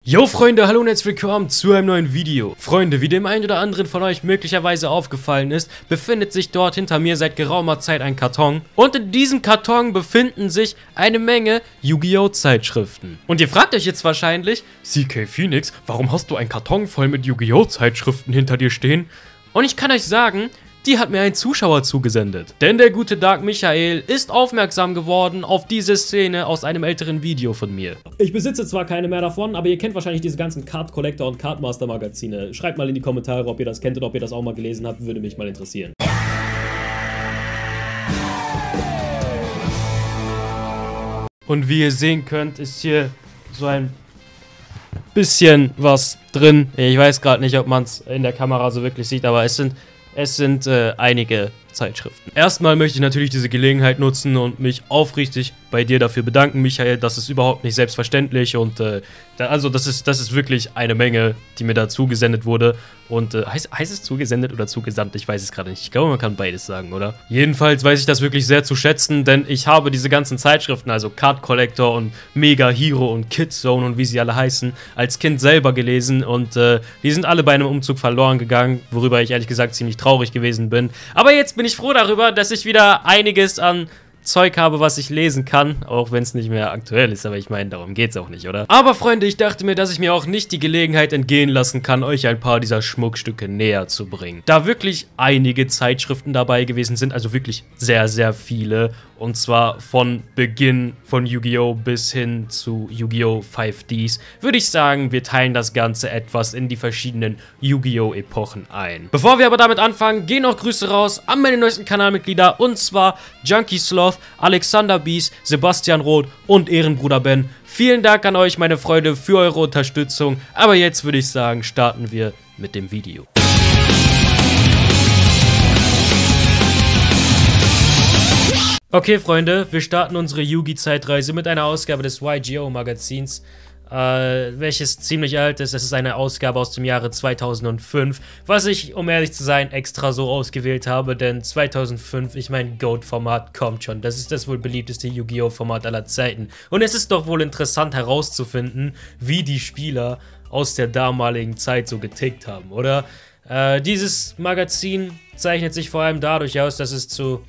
Yo Freunde, hallo und herzlich willkommen zu einem neuen Video. Freunde, wie dem einen oder anderen von euch möglicherweise aufgefallen ist, befindet sich dort hinter mir seit geraumer Zeit ein Karton. Und in diesem Karton befinden sich eine Menge Yu-Gi-Oh! Zeitschriften. Und ihr fragt euch jetzt wahrscheinlich, CK Phoenix, warum hast du einen Karton voll mit Yu-Gi-Oh! Zeitschriften hinter dir stehen? Und ich kann euch sagen, die hat mir ein Zuschauer zugesendet. Denn der gute Dark Michael ist aufmerksam geworden auf diese Szene aus einem älteren Video von mir. Ich besitze zwar keine mehr davon, aber ihr kennt wahrscheinlich diese ganzen Card Collector und Card Master Magazine. Schreibt mal in die Kommentare, ob ihr das kennt oder ob ihr das auch mal gelesen habt, würde mich mal interessieren. Und wie ihr sehen könnt, ist hier so ein bisschen was drin. Ich weiß gerade nicht, ob man es in der Kamera so wirklich sieht, aber es sind einige Zeitschriften. Erstmal möchte ich natürlich diese Gelegenheit nutzen und mich aufrichtig bei dir dafür bedanken, Michael. Das ist überhaupt nicht selbstverständlich und also das ist wirklich eine Menge, die mir da zugesendet wurde. Und heißt es zugesendet oder zugesandt? Ich weiß es gerade nicht. Ich glaube, man kann beides sagen, oder? Jedenfalls weiß ich das wirklich sehr zu schätzen, denn ich habe diese ganzen Zeitschriften, also Card Collector und Mega Hero und Kidzone und wie sie alle heißen, als Kind selber gelesen und die sind alle bei einem Umzug verloren gegangen, worüber ich ehrlich gesagt ziemlich traurig gewesen bin. Aber jetzt bin ich froh darüber, dass ich wieder einiges an Zeug habe, was ich lesen kann, auch wenn es nicht mehr aktuell ist, aber ich meine, darum geht's auch nicht, oder? Aber Freunde, ich dachte mir, dass ich mir auch nicht die Gelegenheit entgehen lassen kann, euch ein paar dieser Schmuckstücke näher zu bringen. Da wirklich einige Zeitschriften dabei gewesen sind, also wirklich sehr, sehr viele, und zwar von Beginn von Yu-Gi-Oh! Bis hin zu Yu-Gi-Oh! 5Ds, würde ich sagen, wir teilen das Ganze etwas in die verschiedenen Yu-Gi-Oh! Epochen ein. Bevor wir aber damit anfangen, gehen noch Grüße raus an meine neuesten Kanalmitglieder, und zwar Junkie Sloth, Alexander Bies, Sebastian Roth und Ehrenbruder Ben. Vielen Dank an euch, meine Freunde, für eure Unterstützung. Aber jetzt würde ich sagen, starten wir mit dem Video. Okay, Freunde, wir starten unsere Yu-Gi-Zeitreise mit einer Ausgabe des YGO Magazins, welches ziemlich alt ist. Es ist eine Ausgabe aus dem Jahre 2005, was ich, um ehrlich zu sein, extra so ausgewählt habe, denn 2005, ich meine, GOAT-Format kommt schon. Das ist das wohl beliebteste Yu-Gi-Oh! Format aller Zeiten. Und es ist doch wohl interessant herauszufinden, wie die Spieler aus der damaligen Zeit so getickt haben, oder? Dieses Magazin zeichnet sich vor allem dadurch aus, dass es zu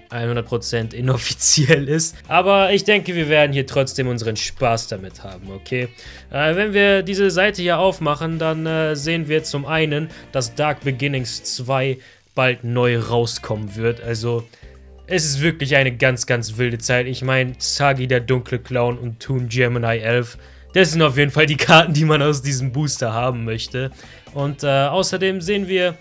100% inoffiziell ist. Aber ich denke, wir werden hier trotzdem unseren Spaß damit haben, okay? Wenn wir diese Seite hier aufmachen, dann sehen wir zum einen, dass Dark Beginnings 2 bald neu rauskommen wird. Also, es ist wirklich eine ganz, ganz wilde Zeit. Ich meine, Sagi der dunkle Clown und Toon Gemini 11, das sind auf jeden Fall die Karten, die man aus diesem Booster haben möchte. Und außerdem sehen wir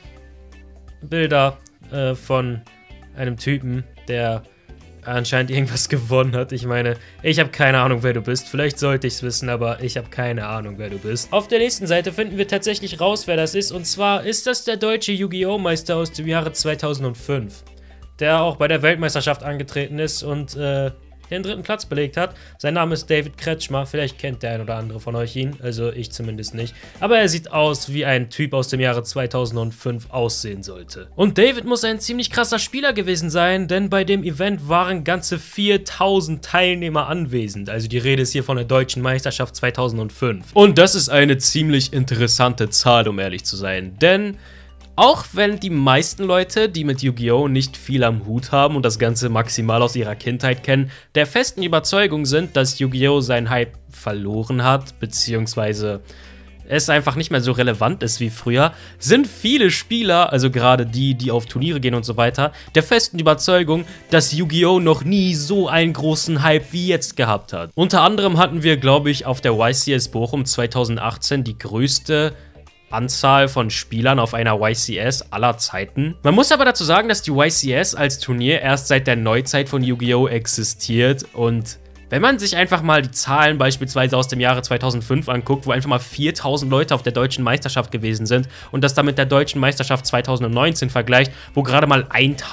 Bilder von einem Typen, der anscheinend irgendwas gewonnen hat. Ich meine, ich habe keine Ahnung, wer du bist. Vielleicht sollte ich es wissen, aber ich habe keine Ahnung, wer du bist. Auf der nächsten Seite finden wir tatsächlich raus, wer das ist. Und zwar ist das der deutsche Yu-Gi-Oh! Meister aus dem Jahre 2005, der auch bei der Weltmeisterschaft angetreten ist und den 3. Platz belegt hat. Sein Name ist David Kretschmer. Vielleicht kennt der ein oder andere von euch ihn. Also ich zumindest nicht. Aber er sieht aus, wie ein Typ aus dem Jahre 2005 aussehen sollte. Und David muss ein ziemlich krasser Spieler gewesen sein, denn bei dem Event waren ganze 4000 Teilnehmer anwesend. Also die Rede ist hier von der deutschen Meisterschaft 2005. Und das ist eine ziemlich interessante Zahl, um ehrlich zu sein. Denn auch wenn die meisten Leute, die mit Yu-Gi-Oh! Nicht viel am Hut haben und das Ganze maximal aus ihrer Kindheit kennen, der festen Überzeugung sind, dass Yu-Gi-Oh! Seinen Hype verloren hat, beziehungsweise es einfach nicht mehr so relevant ist wie früher, sind viele Spieler, also gerade die, die auf Turniere gehen und so weiter, der festen Überzeugung, dass Yu-Gi-Oh! Noch nie so einen großen Hype wie jetzt gehabt hat. Unter anderem hatten wir, glaube ich, auf der YCS Bochum 2018 die größte Anzahl von Spielern auf einer YCS aller Zeiten. Man muss aber dazu sagen, dass die YCS als Turnier erst seit der Neuzeit von Yu-Gi-Oh! Existiert, und wenn man sich einfach mal die Zahlen beispielsweise aus dem Jahre 2005 anguckt, wo einfach mal 4000 Leute auf der deutschen Meisterschaft gewesen sind und das dann mit der deutschen Meisterschaft 2019 vergleicht, wo gerade mal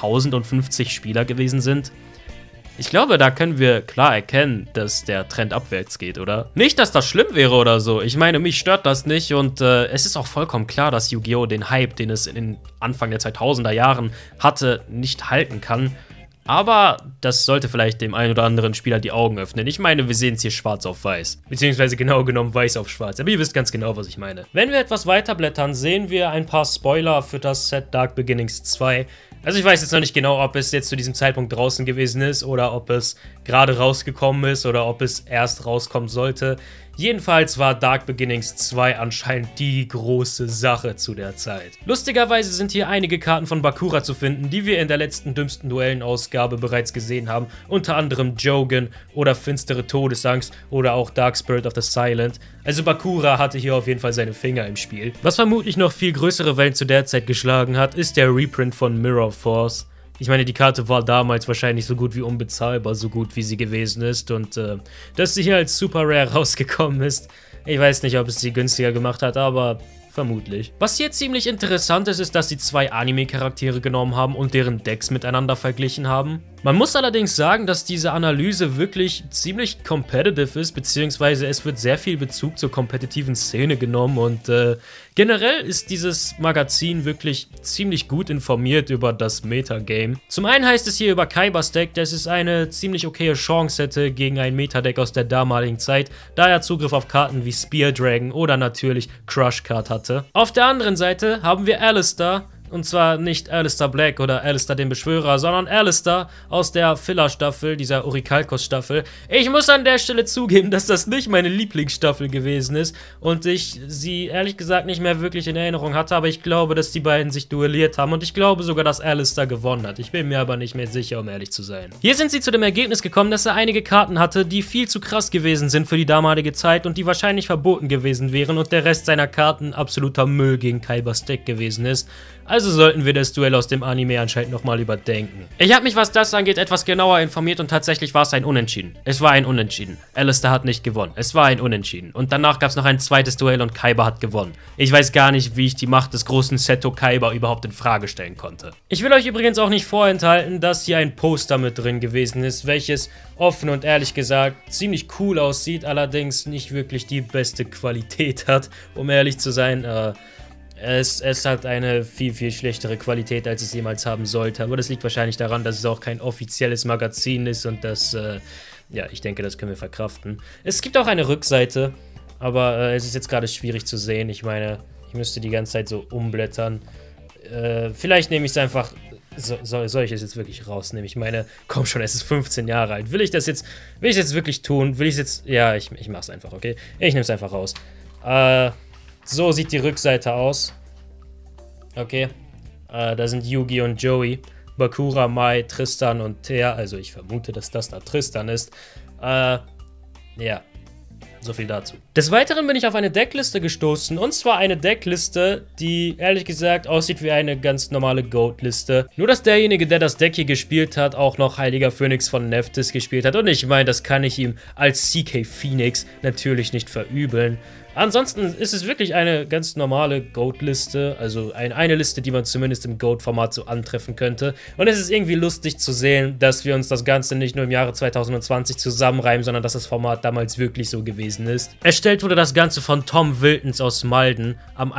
1050 Spieler gewesen sind, ich glaube, da können wir klar erkennen, dass der Trend abwärts geht, oder? Nicht, dass das schlimm wäre oder so. Ich meine, mich stört das nicht und es ist auch vollkommen klar, dass Yu-Gi-Oh! Den Hype, den es in den Anfang der 2000er Jahren hatte, nicht halten kann. Aber das sollte vielleicht dem einen oder anderen Spieler die Augen öffnen. Ich meine, wir sehen es hier schwarz auf weiß. Beziehungsweise genau genommen weiß auf schwarz. Aber ihr wisst ganz genau, was ich meine. Wenn wir etwas weiter blättern, sehen wir ein paar Spoiler für das Set Dark Beginnings 2. Also ich weiß jetzt noch nicht genau, ob es jetzt zu diesem Zeitpunkt draußen gewesen ist oder ob es gerade rausgekommen ist oder ob es erst rauskommen sollte. Jedenfalls war Dark Beginnings 2 anscheinend die große Sache zu der Zeit. Lustigerweise sind hier einige Karten von Bakura zu finden, die wir in der letzten dümmsten Duellenausgabe bereits gesehen haben. Unter anderem Jogan oder Finstere Todesangst oder auch Dark Spirit of the Silent. Also Bakura hatte hier auf jeden Fall seine Finger im Spiel. Was vermutlich noch viel größere Wellen zu der Zeit geschlagen hat, ist der Reprint von Mirror Force. Ich meine, die Karte war damals wahrscheinlich so gut wie unbezahlbar, so gut wie sie gewesen ist. Und dass sie hier als Super Rare rausgekommen ist, ich weiß nicht, ob es sie günstiger gemacht hat, aber vermutlich. Was hier ziemlich interessant ist, ist, dass sie zwei Anime-Charaktere genommen haben und deren Decks miteinander verglichen haben. Man muss allerdings sagen, dass diese Analyse wirklich ziemlich competitive ist, beziehungsweise es wird sehr viel Bezug zur kompetitiven Szene genommen und generell ist dieses Magazin wirklich ziemlich gut informiert über das Metagame. Zum einen heißt es hier über Kaibas Deck, dass es eine ziemlich okaye Chance hätte gegen ein Metadeck aus der damaligen Zeit, da er Zugriff auf Karten wie Spear Dragon oder natürlich Crush Card hatte. Auf der anderen Seite haben wir Alistar. Und zwar nicht Alistar Black oder Alistar den Beschwörer, sondern Alistar aus der Filler-Staffel, dieser Orikalkos-Staffel. Ich muss an der Stelle zugeben, dass das nicht meine Lieblingsstaffel gewesen ist und ich sie ehrlich gesagt nicht mehr wirklich in Erinnerung hatte, aber ich glaube, dass die beiden sich duelliert haben und ich glaube sogar, dass Alistar gewonnen hat. Ich bin mir aber nicht mehr sicher, um ehrlich zu sein. Hier sind sie zu dem Ergebnis gekommen, dass er einige Karten hatte, die viel zu krass gewesen sind für die damalige Zeit und die wahrscheinlich verboten gewesen wären und der Rest seiner Karten absoluter Müll gegen Kaibas Deck gewesen ist. Also sollten wir das Duell aus dem Anime anscheinend nochmal überdenken. Ich habe mich, was das angeht, etwas genauer informiert und tatsächlich war es ein Unentschieden. Es war ein Unentschieden. Alistar hat nicht gewonnen. Es war ein Unentschieden. Und danach gab es noch ein zweites Duell und Kaiba hat gewonnen. Ich weiß gar nicht, wie ich die Macht des großen Seto Kaiba überhaupt in Frage stellen konnte. Ich will euch übrigens auch nicht vorenthalten, dass hier ein Poster mit drin gewesen ist, welches offen und ehrlich gesagt ziemlich cool aussieht, allerdings nicht wirklich die beste Qualität hat, um ehrlich zu sein. Es hat eine viel, viel schlechtere Qualität, als es jemals haben sollte. Aber das liegt wahrscheinlich daran, dass es auch kein offizielles Magazin ist und das, ja, ich denke, das können wir verkraften. Es gibt auch eine Rückseite, aber es ist jetzt gerade schwierig zu sehen. Ich meine, ich müsste die ganze Zeit so umblättern. Vielleicht nehme ich es einfach... Soll ich es jetzt wirklich rausnehmen? Ich meine, komm schon, es ist 15 Jahre alt. Will ich das jetzt wirklich tun? Will ich es jetzt... Ja, ich mach's einfach, okay? Ich nehme es einfach raus. So sieht die Rückseite aus. Okay. Da sind Yugi und Joey. Bakura, Mai, Tristan und Thea. Also ich vermute, dass das da Tristan ist. Ja. So viel dazu. Des Weiteren bin ich auf eine Deckliste gestoßen. Und zwar eine Deckliste, die ehrlich gesagt aussieht wie eine ganz normale Goat-Liste. Nur, dass derjenige, der das Deck hier gespielt hat, auch noch Heiliger Phönix von Nephthys gespielt hat. Und ich meine, das kann ich ihm als CK Phoenix natürlich nicht verübeln. Ansonsten ist es wirklich eine ganz normale Goat-Liste, also eine Liste, die man zumindest im Goat-Format so antreffen könnte. Und es ist irgendwie lustig zu sehen, dass wir uns das Ganze nicht nur im Jahre 2020 zusammenreimen, sondern dass das Format damals wirklich so gewesen ist. Erstellt wurde das Ganze von Tom Wiltons aus Malden am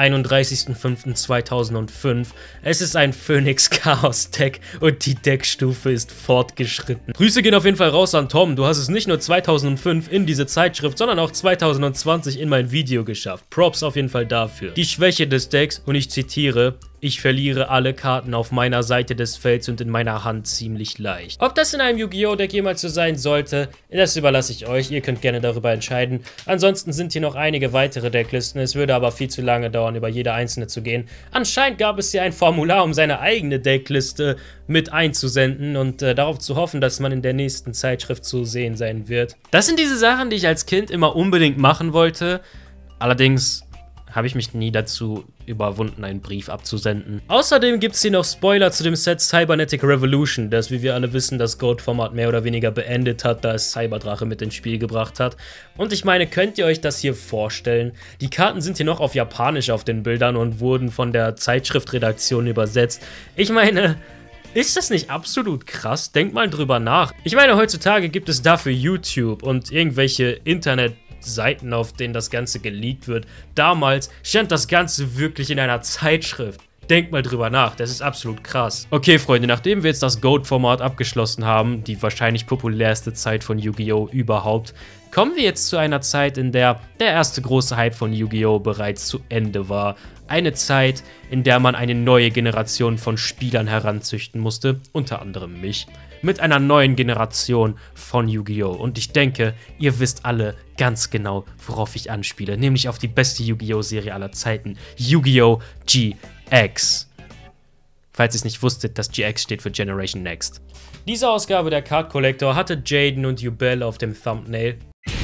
31.05.2005. Es ist ein Phoenix-Chaos-Deck und die Deckstufe ist fortgeschritten. Grüße gehen auf jeden Fall raus an Tom, du hast es nicht nur 2005 in diese Zeitschrift, sondern auch 2020 in mein Video geschafft. Props auf jeden Fall dafür. Die Schwäche des Decks, und ich zitiere, ich verliere alle Karten auf meiner Seite des Felds und in meiner Hand ziemlich leicht. Ob das in einem Yu-Gi-Oh! Deck jemals so sein sollte, das überlasse ich euch. Ihr könnt gerne darüber entscheiden. Ansonsten sind hier noch einige weitere Decklisten. Es würde aber viel zu lange dauern, über jede einzelne zu gehen. Anscheinend gab es hier ein Formular, um seine eigene Deckliste mit einzusenden und darauf zu hoffen, dass man in der nächsten Zeitschrift zu sehen sein wird. Das sind diese Sachen, die ich als Kind immer unbedingt machen wollte. Allerdings habe ich mich nie dazu überwunden, einen Brief abzusenden. Außerdem gibt es hier noch Spoiler zu dem Set Cybernetic Revolution, das, wie wir alle wissen, das Goat-Format mehr oder weniger beendet hat, da es Cyberdrache mit ins Spiel gebracht hat. Und ich meine, könnt ihr euch das hier vorstellen? Die Karten sind hier noch auf Japanisch auf den Bildern und wurden von der Zeitschriftredaktion übersetzt. Ich meine... Ist das nicht absolut krass? Denkt mal drüber nach. Ich meine, heutzutage gibt es dafür YouTube und irgendwelche Internetseiten, auf denen das Ganze geleakt wird. Damals stand das Ganze wirklich in einer Zeitschrift. Denkt mal drüber nach, das ist absolut krass. Okay, Freunde, nachdem wir jetzt das GOAT-Format abgeschlossen haben, die wahrscheinlich populärste Zeit von Yu-Gi-Oh! Überhaupt, kommen wir jetzt zu einer Zeit, in der der erste große Hype von Yu-Gi-Oh! Bereits zu Ende war. Eine Zeit, in der man eine neue Generation von Spielern heranzüchten musste, unter anderem mich, mit einer neuen Generation von Yu-Gi-Oh! Und ich denke, ihr wisst alle ganz genau, worauf ich anspiele, nämlich auf die beste Yu-Gi-Oh! Serie aller Zeiten, Yu-Gi-Oh! GX. Falls ihr es nicht wusstet, das GX steht für Generation Next. Diese Ausgabe der Card Collector hatte Jaden und Yubel auf dem Thumbnail.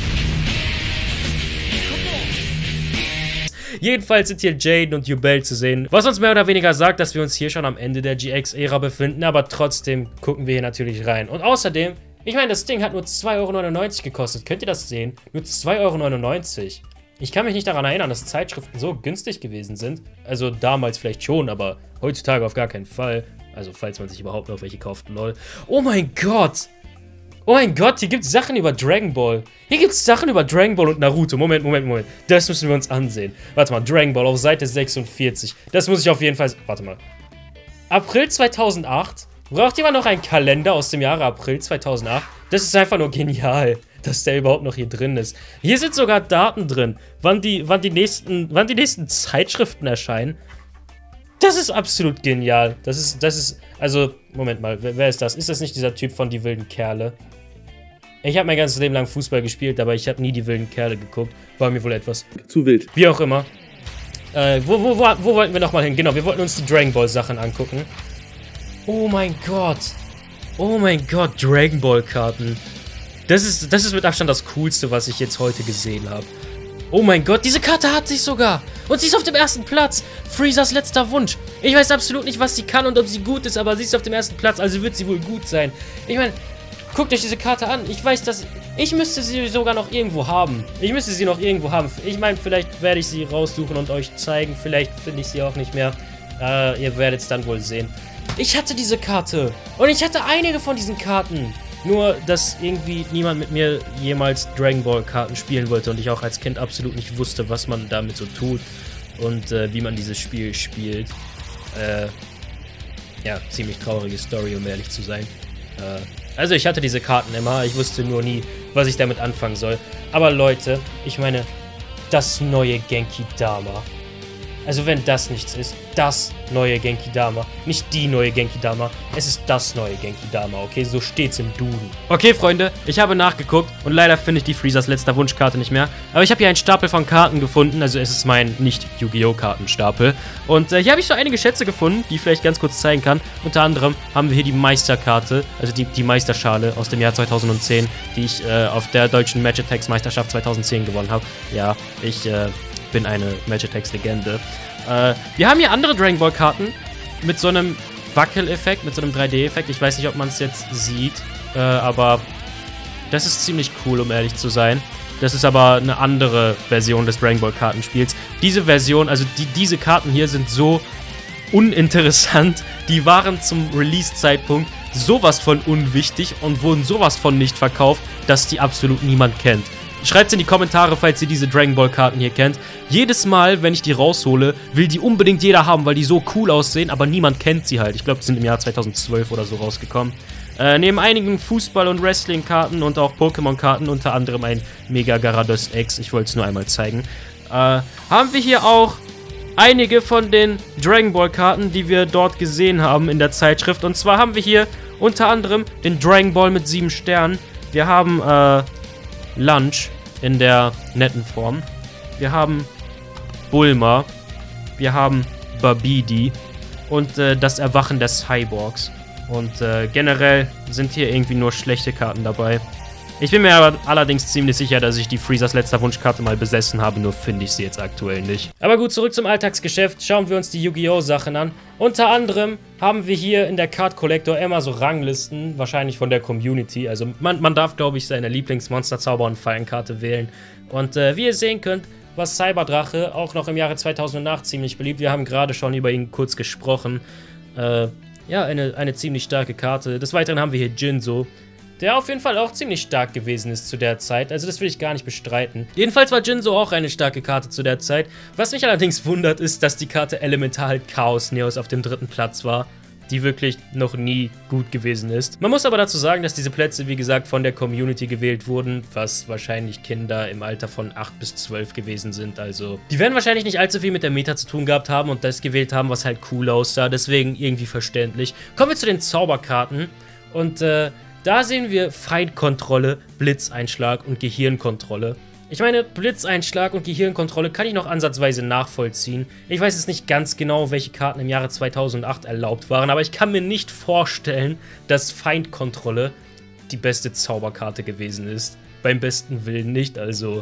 Jedenfalls sind hier Jaden und Yubel zu sehen, was uns mehr oder weniger sagt, dass wir uns hier schon am Ende der GX-Ära befinden, aber trotzdem gucken wir hier natürlich rein. Und außerdem, ich meine, das Ding hat nur 2,99 € gekostet, könnt ihr das sehen? Nur 2,99 €. Ich kann mich nicht daran erinnern, dass Zeitschriften so günstig gewesen sind. Also damals vielleicht schon, aber heutzutage auf gar keinen Fall. Also falls man sich überhaupt noch welche kauft, lol. Oh mein Gott! Oh mein Gott, hier gibt es Sachen über Dragon Ball. Hier gibt es Sachen über Dragon Ball und Naruto. Moment. Das müssen wir uns ansehen. Warte mal, Dragon Ball auf Seite 46. Das muss ich auf jeden Fall... Warte mal. April 2008? Braucht jemand noch einen Kalender aus dem Jahre April 2008? Das ist einfach nur genial, dass der überhaupt noch hier drin ist. Hier sind sogar Daten drin, wann die nächsten Zeitschriften erscheinen. Das ist absolut genial. Das ist, also, Moment mal, wer ist das? Ist das nicht dieser Typ von Die wilden Kerle? Ich habe mein ganzes Leben lang Fußball gespielt, aber ich habe nie Die wilden Kerle geguckt. War mir wohl etwas zu wild. Wie auch immer. Wo wollten wir nochmal hin? Genau, wir wollten uns die Dragon Ball Sachen angucken. Oh mein Gott. Oh mein Gott, Dragon Ball Karten. Das ist mit Abstand das Coolste, was ich jetzt heute gesehen habe. Oh mein Gott, diese Karte hat sich sogar. Und sie ist auf dem ersten Platz. Freezers letzter Wunsch. Ich weiß absolut nicht, was sie kann und ob sie gut ist, aber sie ist auf dem ersten Platz, also wird sie wohl gut sein. Ich meine, guckt euch diese Karte an. Ich weiß, dass... Ich müsste sie sogar noch irgendwo haben. Ich meine, vielleicht werde ich sie raussuchen und euch zeigen. Vielleicht finde ich sie auch nicht mehr. Ihr werdet es dann wohl sehen. Ich hatte diese Karte. Und ich hatte einige von diesen Karten. Nur, dass irgendwie niemand mit mir jemals Dragon Ball Karten spielen wollte und ich auch als Kind absolut nicht wusste, was man damit so tut und wie man dieses Spiel spielt. Ja, ziemlich traurige Story, um ehrlich zu sein. Also ich hatte diese Karten immer, ich wusste nur nie, was ich damit anfangen soll. Aber Leute, ich meine, das neue Genki Dama. Also wenn das nichts ist, das neue Genki Dama. Nicht die neue Genki Dama, es ist das neue Genki Dama, okay? So steht's im Duden. Okay, Freunde, ich habe nachgeguckt und leider finde ich die Freezers letzter Wunschkarte nicht mehr. Aber ich habe hier einen Stapel von Karten gefunden, also es ist mein nicht-Yu-Gi-Oh! Kartenstapel. Und hier habe ich so einige Schätze gefunden, die ich vielleicht ganz kurz zeigen kann. Unter anderem haben wir hier die Meisterkarte, also die Meisterschale aus dem Jahr 2010, die ich auf der deutschen Match Attacks Meisterschaft 2010 gewonnen habe. Ja, ich bin eine Match Attacks Legende. Wir haben hier andere Dragon Ball Karten mit so einem Wackeleffekt, mit so einem 3D-Effekt. Ich weiß nicht, ob man es jetzt sieht, aber das ist ziemlich cool, um ehrlich zu sein. Das ist aber eine andere Version des Dragon Ball Kartenspiels. Diese Version, also diese Karten hier sind so uninteressant. Die waren zum Release-Zeitpunkt sowas von unwichtig und wurden sowas von nicht verkauft, dass die absolut niemand kennt. Schreibt in die Kommentare, falls ihr diese Dragon Ball Karten hier kennt. Jedes Mal, wenn ich die raushole, will die unbedingt jeder haben, weil die so cool aussehen, aber niemand kennt sie halt. Ich glaube, die sind im Jahr 2012 oder so rausgekommen. Neben einigen Fußball- und Wrestling-Karten und auch Pokémon-Karten, unter anderem ein Mega Garados X, ich wollte es nur einmal zeigen, haben wir hier auch einige von den Dragon Ball Karten, die wir dort gesehen haben in der Zeitschrift. Und zwar haben wir hier unter anderem den Dragon Ball mit 7 Sternen. Wir haben, Lunch in der netten Form. Wir haben Bulma. Wir haben Babidi. Und das Erwachen des Cyborgs. Und generell sind hier irgendwie nur schlechte Karten dabei. Ich bin mir aber allerdings ziemlich sicher, dass ich die Freezers letzter Wunschkarte mal besessen habe, nur finde ich sie jetzt aktuell nicht. Aber gut, zurück zum Alltagsgeschäft. Schauen wir uns die Yu-Gi-Oh! Sachen an. Unter anderem haben wir hier in der Card Collector immer so Ranglisten, wahrscheinlich von der Community. Also man darf, glaube ich, seine Lieblingsmonster-Zauber- und Fallenkarte wählen. Und wie ihr sehen könnt, war Cyberdrache auch noch im Jahre 2008 ziemlich beliebt. Wir haben gerade schon über ihn kurz gesprochen. Ja, eine ziemlich starke Karte. Des Weiteren haben wir hier Jinzo. der auf jeden Fall auch ziemlich stark gewesen ist zu der Zeit. Also das will ich gar nicht bestreiten. Jedenfalls war Jinzo auch eine starke Karte zu der Zeit. Was mich allerdings wundert, ist, dass die Karte Elemental Chaos Neos auf dem 3. Platz war, die wirklich noch nie gut gewesen ist. Man muss aber dazu sagen, dass diese Plätze, wie gesagt, von der Community gewählt wurden, was wahrscheinlich Kinder im Alter von 8 bis 12 gewesen sind. Also, die werden wahrscheinlich nicht allzu viel mit der Meta zu tun gehabt haben und das gewählt haben, was halt cool aussah. Deswegen irgendwie verständlich. Kommen wir zu den Zauberkarten. Und da sehen wir Feindkontrolle, Blitzeinschlag und Gehirnkontrolle. Ich meine, Blitzeinschlag und Gehirnkontrolle kann ich noch ansatzweise nachvollziehen. Ich weiß jetzt nicht ganz genau, welche Karten im Jahre 2008 erlaubt waren, aber ich kann mir nicht vorstellen, dass Feindkontrolle die beste Zauberkarte gewesen ist. Beim besten Willen nicht, also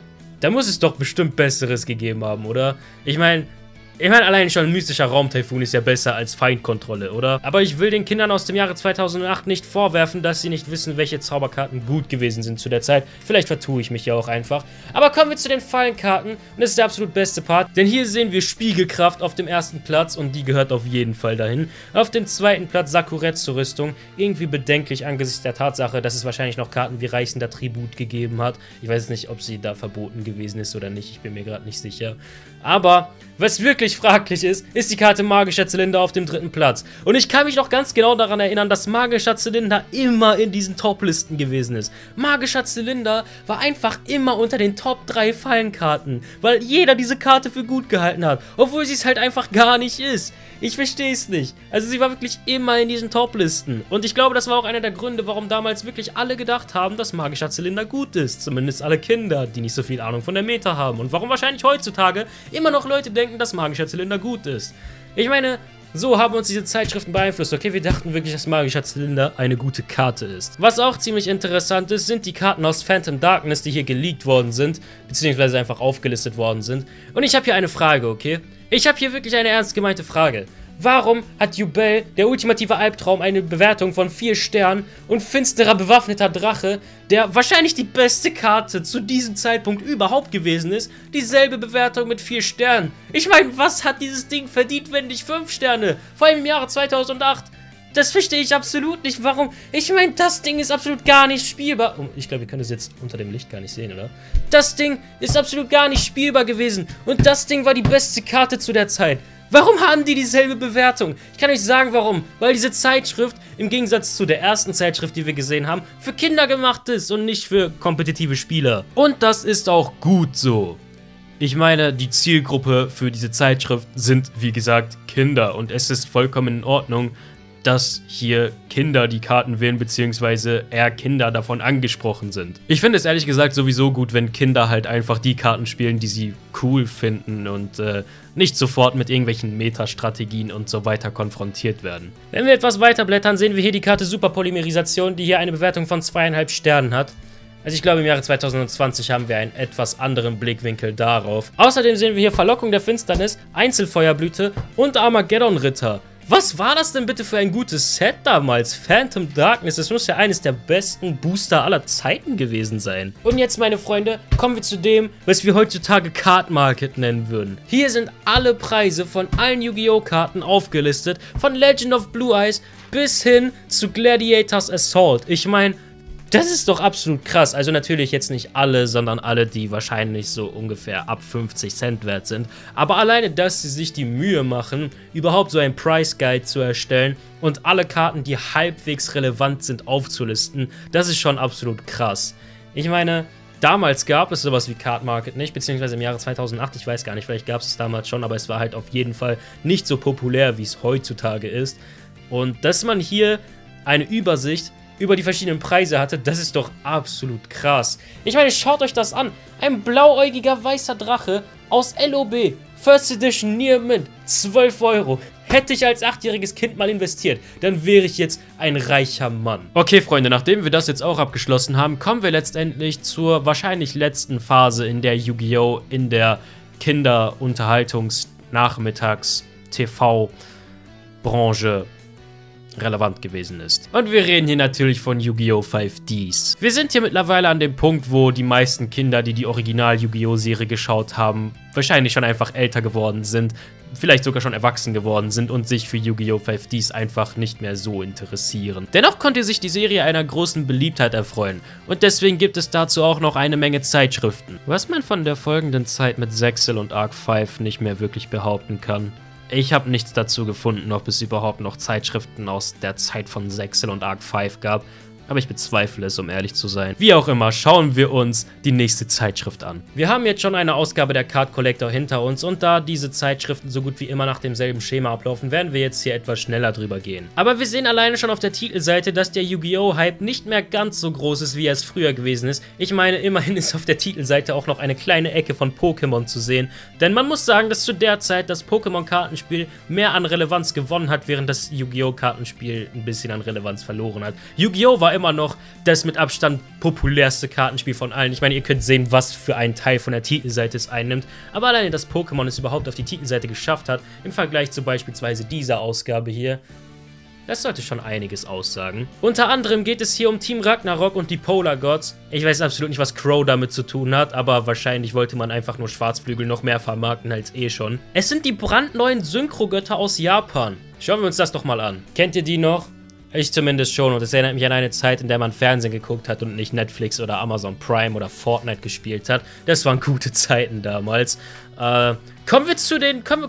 da muss es doch bestimmt Besseres gegeben haben, oder? Ich meine, allein schon ein mystischer Raumtaifun ist ja besser als Feindkontrolle, oder? Aber ich will den Kindern aus dem Jahre 2008 nicht vorwerfen, dass sie nicht wissen, welche Zauberkarten gut gewesen sind zu der Zeit. Vielleicht vertue ich mich ja auch einfach. Aber kommen wir zu den Fallenkarten. Und das ist der absolut beste Part. Denn hier sehen wir Spiegelkraft auf dem 1. Platz und die gehört auf jeden Fall dahin. Auf dem 2. Platz Sakuretsu-Rüstung. Irgendwie bedenklich angesichts der Tatsache, dass es wahrscheinlich noch Karten wie reißender Tribut gegeben hat. Ich weiß nicht, ob sie da verboten gewesen ist oder nicht. Ich bin mir gerade nicht sicher. Aber was wirklich fraglich ist die Karte Magischer Zylinder auf dem 3. Platz. Und ich kann mich noch ganz genau daran erinnern, dass Magischer Zylinder immer in diesen Top-Listen gewesen ist. Magischer Zylinder war einfach immer unter den Top 3 Fallenkarten, weil jeder diese Karte für gut gehalten hat, obwohl sie es halt einfach gar nicht ist. Ich verstehe es nicht. Also sie war wirklich immer in diesen Top-Listen. Und ich glaube, das war auch einer der Gründe, warum damals wirklich alle gedacht haben, dass Magischer Zylinder gut ist. Zumindest alle Kinder, die nicht so viel Ahnung von der Meta haben. Und warum wahrscheinlich heutzutage immer noch Leute denken, dass Magischer Zylinder gut ist. Ich meine, so haben uns diese Zeitschriften beeinflusst. Okay, wir dachten wirklich, dass Magischer Zylinder eine gute Karte ist. Was auch ziemlich interessant ist, sind die Karten aus Phantom Darkness, die hier geleakt worden sind, beziehungsweise einfach aufgelistet worden sind. Und ich habe hier eine Frage, okay? Ich habe hier wirklich eine ernst gemeinte Frage. Warum hat Yubel, der ultimative Albtraum, eine Bewertung von 4 Sternen und finsterer bewaffneter Drache, der wahrscheinlich die beste Karte zu diesem Zeitpunkt überhaupt gewesen ist, dieselbe Bewertung mit 4 Sternen? Ich meine, was hat dieses Ding verdient, wenn nicht 5 Sterne? Vor allem im Jahre 2008. Das verstehe ich absolut nicht. Warum? Ich meine, das Ding ist absolut gar nicht spielbar. Oh, ich glaube, ihr könnt es jetzt unter dem Licht gar nicht sehen, oder? Das Ding ist absolut gar nicht spielbar gewesen. Und das Ding war die beste Karte zu der Zeit. Warum haben die dieselbe Bewertung? Ich kann euch sagen, warum. Weil diese Zeitschrift, im Gegensatz zu der ersten Zeitschrift, die wir gesehen haben, für Kinder gemacht ist und nicht für kompetitive Spieler. Und das ist auch gut so. Ich meine, die Zielgruppe für diese Zeitschrift sind, wie gesagt, Kinder. Und es ist vollkommen in Ordnung, dass hier Kinder die Karten wählen, beziehungsweise eher Kinder davon angesprochen sind. Ich finde es ehrlich gesagt sowieso gut, wenn Kinder halt einfach die Karten spielen, die sie cool finden und nicht sofort mit irgendwelchen Meta-Strategien und so weiter konfrontiert werden. Wenn wir etwas weiter blättern, sehen wir hier die Karte Superpolymerisation, die hier eine Bewertung von 2,5 Sternen hat. Also ich glaube, im Jahre 2020 haben wir einen etwas anderen Blickwinkel darauf. Außerdem sehen wir hier Verlockung der Finsternis, Einzelfeuerblüte und Armageddon-Ritter. Was war das denn bitte für ein gutes Set damals? Phantom Darkness, das muss ja eines der besten Booster aller Zeiten gewesen sein. Und jetzt, meine Freunde, kommen wir zu dem, was wir heutzutage Card Market nennen würden. Hier sind alle Preise von allen Yu-Gi-Oh! Karten aufgelistet, von Legend of Blue Eyes bis hin zu Gladiators Assault. Ich meine, das ist doch absolut krass. Also natürlich jetzt nicht alle, sondern alle, die wahrscheinlich so ungefähr ab 50 Cent wert sind. Aber alleine, dass sie sich die Mühe machen, überhaupt so ein Price Guide zu erstellen und alle Karten, die halbwegs relevant sind, aufzulisten, das ist schon absolut krass. Ich meine, damals gab es sowas wie Card Market nicht, beziehungsweise im Jahre 2008, ich weiß gar nicht, vielleicht gab es damals schon, aber es war halt auf jeden Fall nicht so populär, wie es heutzutage ist. Und dass man hier eine Übersicht über die verschiedenen Preise hatte, das ist doch absolut krass. Ich meine, schaut euch das an. Ein blauäugiger weißer Drache aus LOB, First Edition Near Mint, 12 Euro. Hätte ich als 8-jähriges Kind mal investiert, dann wäre ich jetzt ein reicher Mann. Okay, Freunde, nachdem wir das jetzt auch abgeschlossen haben, kommen wir letztendlich zur wahrscheinlich letzten Phase in der Yu-Gi-Oh! In der Kinderunterhaltungs-Nachmittags-TV-Branche. relevant gewesen ist. Und wir reden hier natürlich von Yu-Gi-Oh! 5Ds. Wir sind hier mittlerweile an dem Punkt, wo die meisten Kinder, die die Original-Yu-Gi-Oh! Serie geschaut haben, wahrscheinlich schon einfach älter geworden sind, vielleicht sogar schon erwachsen geworden sind und sich für Yu-Gi-Oh! 5Ds einfach nicht mehr so interessieren. Dennoch konnte sich die Serie einer großen Beliebtheit erfreuen und deswegen gibt es dazu auch noch eine Menge Zeitschriften. Was man von der folgenden Zeit mit Zexal und Arc 5 nicht mehr wirklich behaupten kann. Ich habe nichts dazu gefunden, ob es überhaupt noch Zeitschriften aus der Zeit von Zexal und Arc 5 gab, aber ich bezweifle es, um ehrlich zu sein. Wie auch immer, schauen wir uns die nächste Zeitschrift an. Wir haben jetzt schon eine Ausgabe der Card Collector hinter uns und da diese Zeitschriften so gut wie immer nach demselben Schema ablaufen, werden wir jetzt hier etwas schneller drüber gehen. Aber wir sehen alleine schon auf der Titelseite, dass der Yu-Gi-Oh! Hype nicht mehr ganz so groß ist, wie er es früher gewesen ist. Ich meine, immerhin ist auf der Titelseite auch noch eine kleine Ecke von Pokémon zu sehen, denn man muss sagen, dass zu der Zeit das Pokémon-Kartenspiel mehr an Relevanz gewonnen hat, während das Yu-Gi-Oh! Kartenspiel ein bisschen an Relevanz verloren hat. Yu-Gi-Oh! war immer noch das mit Abstand populärste Kartenspiel von allen. Ich meine, ihr könnt sehen, was für einen Teil von der Titelseite es einnimmt, aber alleine, dass Pokémon es überhaupt auf die Titelseite geschafft hat, im Vergleich zu beispielsweise dieser Ausgabe hier, das sollte schon einiges aussagen. Unter anderem geht es hier um Team Ragnarok und die Polar Gods. Ich weiß absolut nicht, was Crow damit zu tun hat, aber wahrscheinlich wollte man einfach nur Schwarzflügel noch mehr vermarkten als eh schon. Es sind die brandneuen Synchro-Götter aus Japan. Schauen wir uns das doch mal an. Kennt ihr die noch? Ich zumindest schon und es erinnert mich an eine Zeit, in der man Fernsehen geguckt hat und nicht Netflix oder Amazon Prime oder Fortnite gespielt hat. Das waren gute Zeiten damals. Kommen wir zu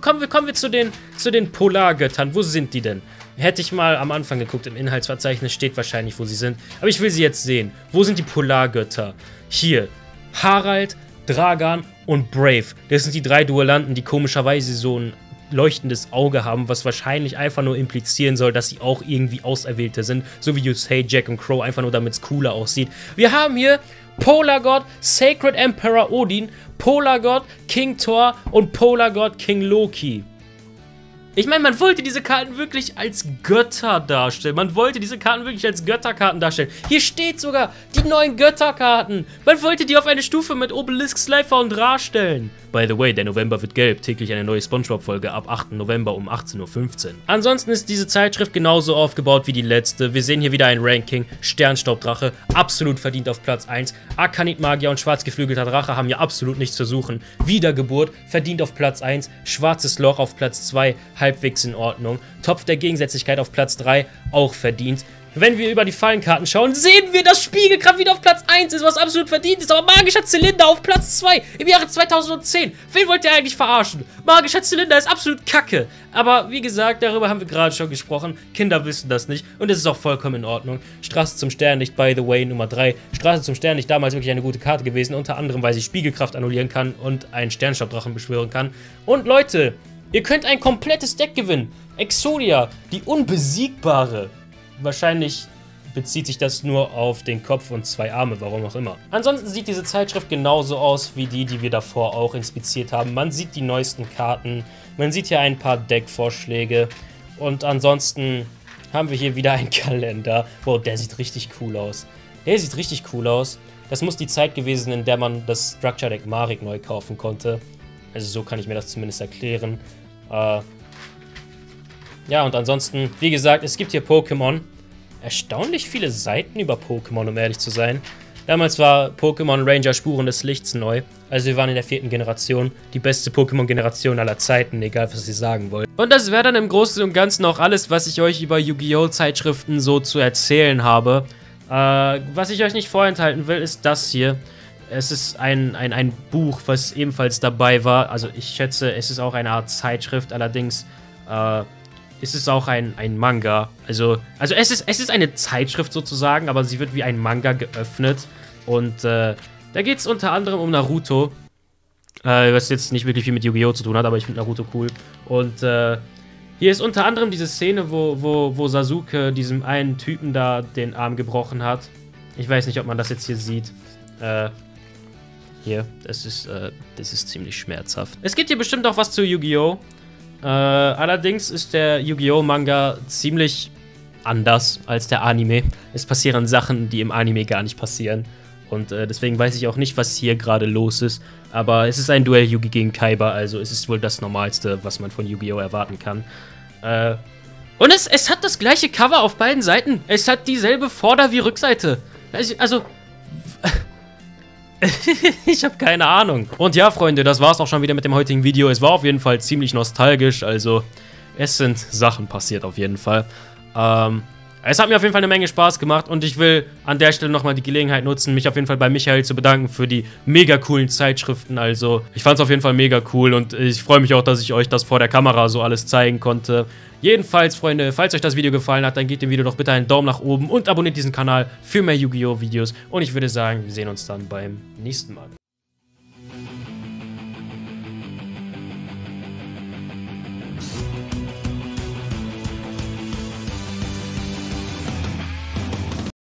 den Polargöttern. Wo sind die denn? Hätte ich mal am Anfang geguckt, im Inhaltsverzeichnis steht wahrscheinlich, wo sie sind. Aber ich will sie jetzt sehen. Wo sind die Polargötter? Hier. Harald, Dragan und Brave. Das sind die drei Duellanten, die komischerweise so ein leuchtendes Auge haben, was wahrscheinlich einfach nur implizieren soll, dass sie auch irgendwie Auserwählte sind, so wie Yusei, Jack und Crow, einfach nur damit es cooler aussieht. Wir haben hier Polar God, Sacred Emperor Odin, Polar God, King Thor und Polar God, King Loki. Ich meine, man wollte diese Karten wirklich als Götter darstellen. Man wollte diese Karten wirklich als Götterkarten darstellen. Hier steht sogar die neuen Götterkarten. Man wollte die auf eine Stufe mit Obelisk, Slifer und Ra stellen. By the way, der November wird gelb. Täglich eine neue Spongebob-Folge ab 8. November um 18:15 Uhr. Ansonsten ist diese Zeitschrift genauso aufgebaut wie die letzte. Wir sehen hier wieder ein Ranking. Sternstaubdrache, absolut verdient auf Platz 1. Arkanit-Magier und schwarzgeflügelter Drache haben hier absolut nichts zu suchen. Wiedergeburt, verdient auf Platz 1. Schwarzes Loch auf Platz 2, halbwegs in Ordnung. Topf der Gegensätzlichkeit auf Platz 3, auch verdient. Wenn wir über die Fallenkarten schauen, sehen wir, dass Spiegelkraft wieder auf Platz 1 ist, was absolut verdient ist. Aber magischer Zylinder auf Platz 2 im Jahre 2010. Wen wollt ihr eigentlich verarschen? Magischer Zylinder ist absolut kacke. Aber wie gesagt, darüber haben wir gerade schon gesprochen. Kinder wissen das nicht und es ist auch vollkommen in Ordnung. Straße zum Sternlicht, by the way, Nummer 3. Straße zum Sternlicht, damals wirklich eine gute Karte gewesen. Unter anderem, weil sie Spiegelkraft annullieren kann und einen Sternstaubdrachen beschwören kann. Und Leute, ihr könnt ein komplettes Deck gewinnen. Exodia, die Unbesiegbare. Wahrscheinlich bezieht sich das nur auf den Kopf und 2 Arme, warum auch immer. Ansonsten sieht diese Zeitschrift genauso aus wie die wir davor auch inspiziert haben. Man sieht die neuesten Karten, man sieht hier ein paar Deckvorschläge und ansonsten haben wir hier wieder einen Kalender. Wow, der sieht richtig cool aus. Der sieht richtig cool aus. Das muss die Zeit gewesen sein, in der man das Structure Deck Marik neu kaufen konnte. Also so kann ich mir das zumindest erklären. Ja, und ansonsten, wie gesagt, es gibt hier Pokémon. Erstaunlich viele Seiten über Pokémon, um ehrlich zu sein. Damals war Pokémon Ranger Spuren des Lichts neu. Also wir waren in der 4. Generation. Die beste Pokémon-Generation aller Zeiten, egal was ihr sagen wollt. Und das wäre dann im Großen und Ganzen auch alles, was ich euch über Yu-Gi-Oh! Zeitschriften so zu erzählen habe. Was ich euch nicht vorenthalten will, ist das hier. Es ist ein Buch, was ebenfalls dabei war. Also ich schätze, es ist auch eine Art Zeitschrift, allerdings ist es auch ein Manga. Also es ist eine Zeitschrift sozusagen, aber sie wird wie ein Manga geöffnet. Und da geht es unter anderem um Naruto. Was jetzt nicht wirklich viel mit Yu-Gi-Oh! Zu tun hat, aber ich finde Naruto cool. Und hier ist unter anderem diese Szene, wo Sasuke diesem einen Typen da den Arm gebrochen hat. Ich weiß nicht, ob man das jetzt hier sieht. Hier, das ist ziemlich schmerzhaft. Es gibt hier bestimmt auch was zu Yu-Gi-Oh! Allerdings ist der Yu-Gi-Oh! Manga ziemlich anders als der Anime. Es passieren Sachen, die im Anime gar nicht passieren. Und deswegen weiß ich auch nicht, was hier gerade los ist. Aber es ist ein Duell Yugi gegen Kaiba, also es ist wohl das Normalste, was man von Yu-Gi-Oh! Erwarten kann. Und es hat das gleiche Cover auf beiden Seiten. Es hat dieselbe Vorder- wie Rückseite. Also... ich habe keine Ahnung. Und ja, Freunde, das war's auch schon wieder mit dem heutigen Video. Es war auf jeden Fall ziemlich nostalgisch. Also, es sind Sachen passiert auf jeden Fall. Es hat mir auf jeden Fall eine Menge Spaß gemacht und ich will an der Stelle nochmal die Gelegenheit nutzen, mich auf jeden Fall bei Michael zu bedanken für die mega coolen Zeitschriften. Also, ich fand es auf jeden Fall mega cool und ich freue mich auch, dass ich euch das vor der Kamera so alles zeigen konnte. Jedenfalls, Freunde, falls euch das Video gefallen hat, dann gebt dem Video doch bitte einen Daumen nach oben und abonniert diesen Kanal für mehr Yu-Gi-Oh! Videos. Und ich würde sagen, wir sehen uns dann beim nächsten Mal.